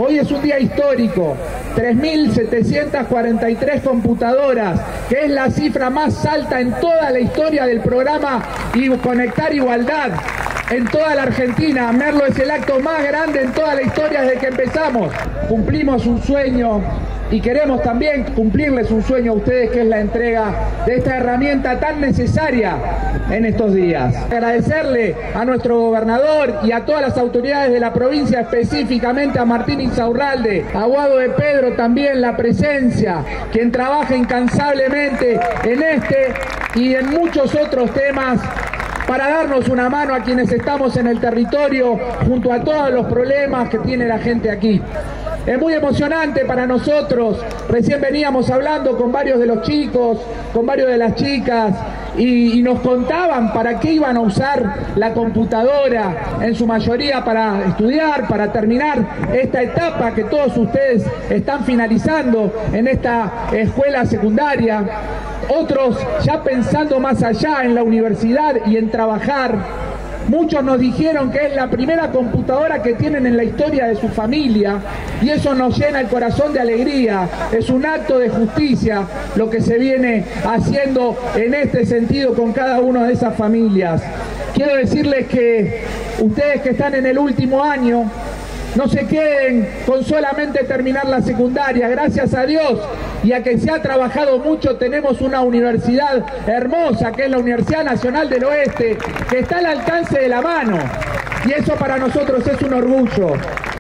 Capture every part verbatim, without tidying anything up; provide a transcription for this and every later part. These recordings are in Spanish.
Hoy es un día histórico, tres mil setecientas cuarenta y tres computadoras, que es la cifra más alta en toda la historia del programa Conectar Igualdad. En toda la Argentina, Merlo es el acto más grande en toda la historia desde que empezamos. Cumplimos un sueño y queremos también cumplirles un sueño a ustedes, que es la entrega de esta herramienta tan necesaria en estos días. Agradecerle a nuestro gobernador y a todas las autoridades de la provincia, específicamente a Martín Insaurralde, a Guado de Pedro también la presencia, quien trabaja incansablemente en este y en muchos otros temas, para darnos una mano a quienes estamos en el territorio junto a todos los problemas que tiene la gente aquí. Es muy emocionante para nosotros. Recién veníamos hablando con varios de los chicos, con varios de las chicas, y, y nos contaban para qué iban a usar la computadora, en su mayoría para estudiar, para terminar esta etapa que todos ustedes están finalizando en esta escuela secundaria. Otros ya pensando más allá en la universidad y en trabajar. Muchos nos dijeron que es la primera computadora que tienen en la historia de su familia, y eso nos llena el corazón de alegría. Es un acto de justicia lo que se viene haciendo en este sentido con cada una de esas familias. Quiero decirles que ustedes que están en el último año, no se queden con solamente terminar la secundaria. Gracias a Dios y a que se ha trabajado mucho, tenemos una universidad hermosa, que es la Universidad Nacional del Oeste, que está al alcance de la mano, y eso para nosotros es un orgullo.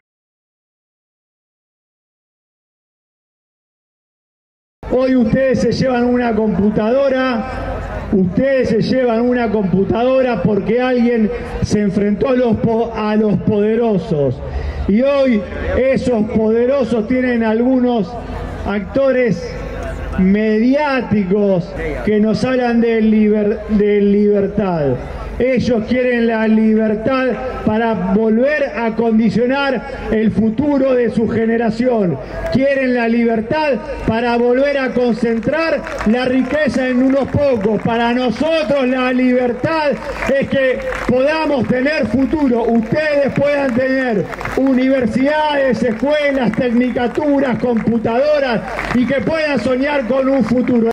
Hoy ustedes se llevan una computadora. Ustedes se llevan una computadora porque alguien se enfrentó a los, po a los poderosos. Y hoy esos poderosos tienen algunos actores mediáticos que nos hablan de, liber de libertad. Ellos quieren la libertad para volver a condicionar el futuro de su generación. Quieren la libertad para volver a concentrar la riqueza en unos pocos. Para nosotros la libertad es que podamos tener futuro. Ustedes puedan tener universidades, escuelas, tecnicaturas, computadoras, y que puedan soñar con un futuro.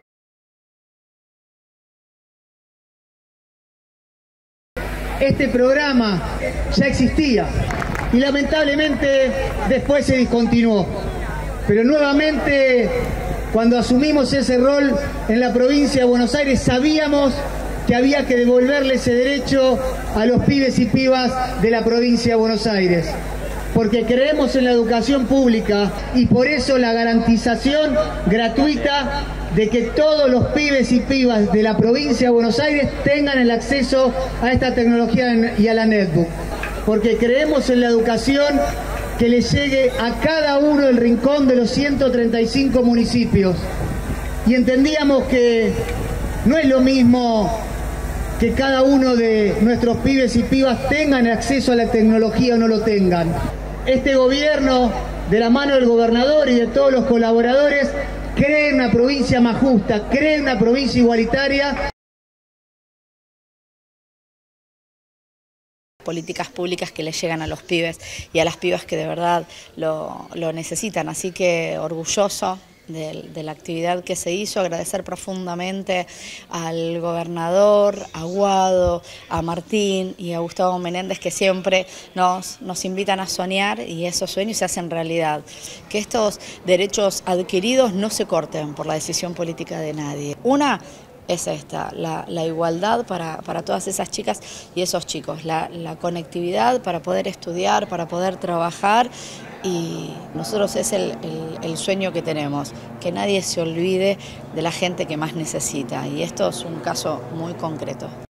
Este programa ya existía y lamentablemente después se discontinuó. Pero nuevamente, cuando asumimos ese rol en la provincia de Buenos Aires, sabíamos que había que devolverle ese derecho a los pibes y pibas de la provincia de Buenos Aires. Porque creemos en la educación pública y por eso la garantización gratuita de que todos los pibes y pibas de la provincia de Buenos Aires tengan el acceso a esta tecnología y a la netbook. Porque creemos en la educación que le llegue a cada uno del rincón de los ciento treinta y cinco municipios. Y entendíamos que no es lo mismo que cada uno de nuestros pibes y pibas tengan acceso a la tecnología o no lo tengan. Este gobierno, de la mano del gobernador y de todos los colaboradores, cree en una provincia más justa, cree en una provincia igualitaria. Políticas públicas que le llegan a los pibes y a las pibas que de verdad lo, lo necesitan. Así que orgulloso de, de la actividad que se hizo, agradecer profundamente al gobernador, a Guado, a Martín y a Gustavo Menéndez, que siempre nos, nos invitan a soñar y esos sueños se hacen realidad. Que estos derechos adquiridos no se corten por la decisión política de nadie. Una es esta, la, la igualdad para, para todas esas chicas y esos chicos, la, la conectividad para poder estudiar, para poder trabajar, y nosotros es el, el, el sueño que tenemos, que nadie se olvide de la gente que más necesita, y esto es un caso muy concreto.